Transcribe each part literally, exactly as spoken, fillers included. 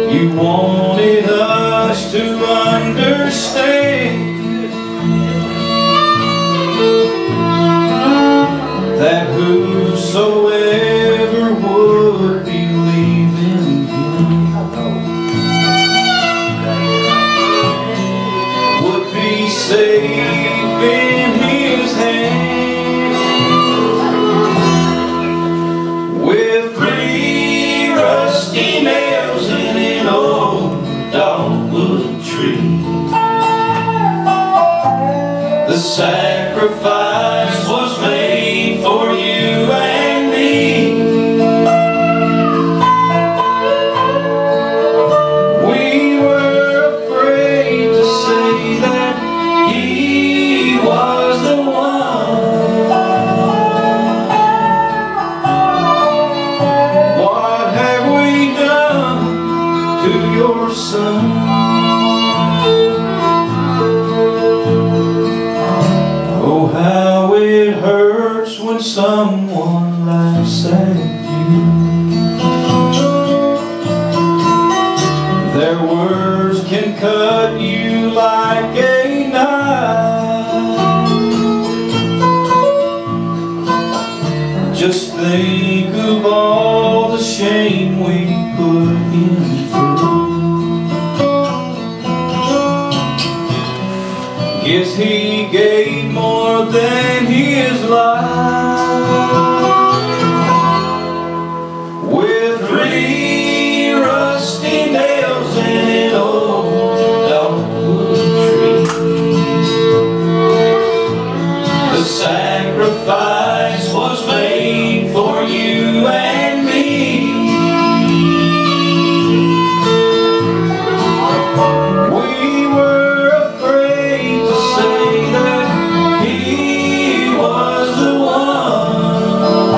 You wanted us to understand that whosoever would believe in Him would be safe in His hand. With three rusty nails in an old dogwood tree, the sacrifice was made for you and me. We were afraid to say that He was the one. What have we done to your Son? Oh, how it hurts when someone laughs at you. Their words can cut you like a knife. Just think of all the shame we put in through. Guess He gave more than His life. With three rusty nails in an old dogwood tree, the sacrifice was made for you and me. We were afraid to say that He was the one.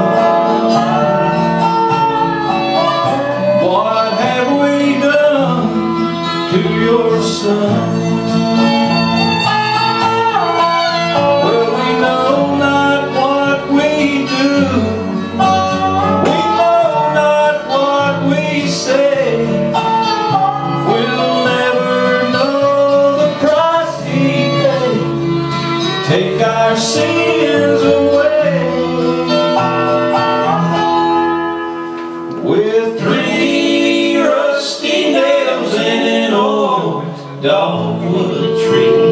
What have we done to your Son? Well, we know not what we do. We know not what we say. We'll never know the price He paid. Take our sins away. With three rusty nails in an old dogwood tree,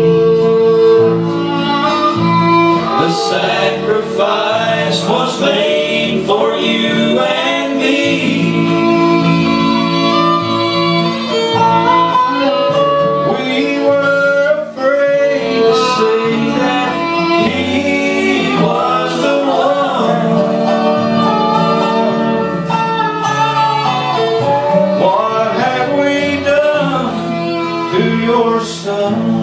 the sacrifice was made for you and me. We were afraid to say that He was the one. What have we done to your Son?